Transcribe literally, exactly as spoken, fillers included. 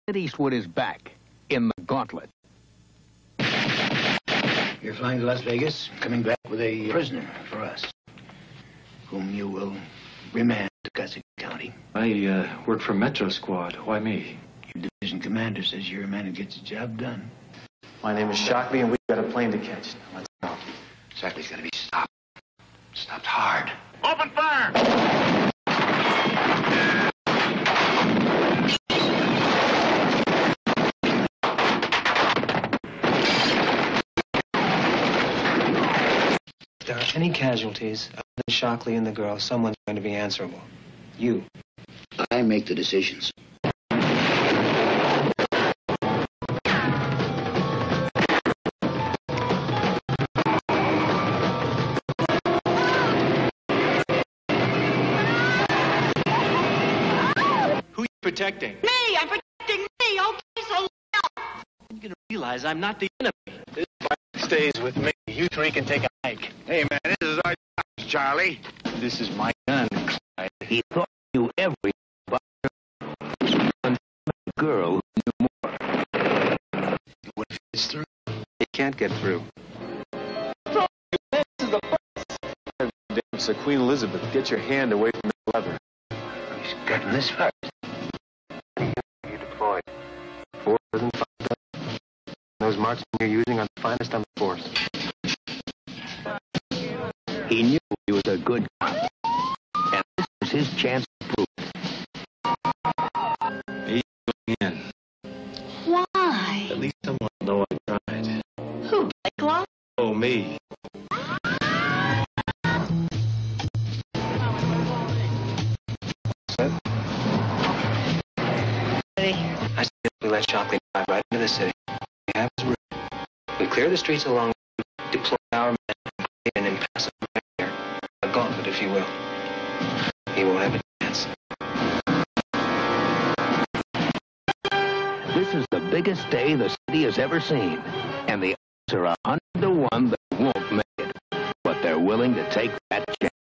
Clint Eastwood is back in The Gauntlet. You're flying to Las Vegas, coming back with a prisoner for us, whom you will remand to Cussack County. I uh, work for Metro Squad. Why me? Your division commander says you're a man who gets the job done. My name is Shockley, and we've got a plane to catch. Now, let's go. Shockley's got to be stopped. Stopped hard. Open fire! If there are any casualties other than Shockley and the girl, someone's going to be answerable. You. I make the decisions. Who are you protecting? Me! I'm protecting me! Okay, so now! I'm going to realize I'm not the enemy. This bike stays with me. You three can take a hike. Hey, man, this is our job, Charlie. This is my gun, Clyde. He thought he knew everything about her. And the girl knew more. What if it's through? It can't get through. This is the place. Damn, so Queen Elizabeth, get your hand away from the lever. He's gotten this far. You deployed. Four dozen five. Those marksmen you're using are the finest on the force. He knew he was a good guy. And this was his chance to prove it. He's going in. Why? At least someone will know I tried. Who, Blake Law? Oh, me. I suggest we let Shockley drive right into the city. We have his route. We clear the streets along, deploy our men, and impassable barrier. A gauntlet, if you will. He won't have a chance. This is the biggest day the city has ever seen. And the odds are a hundred to one that won't make it. But they're willing to take that chance.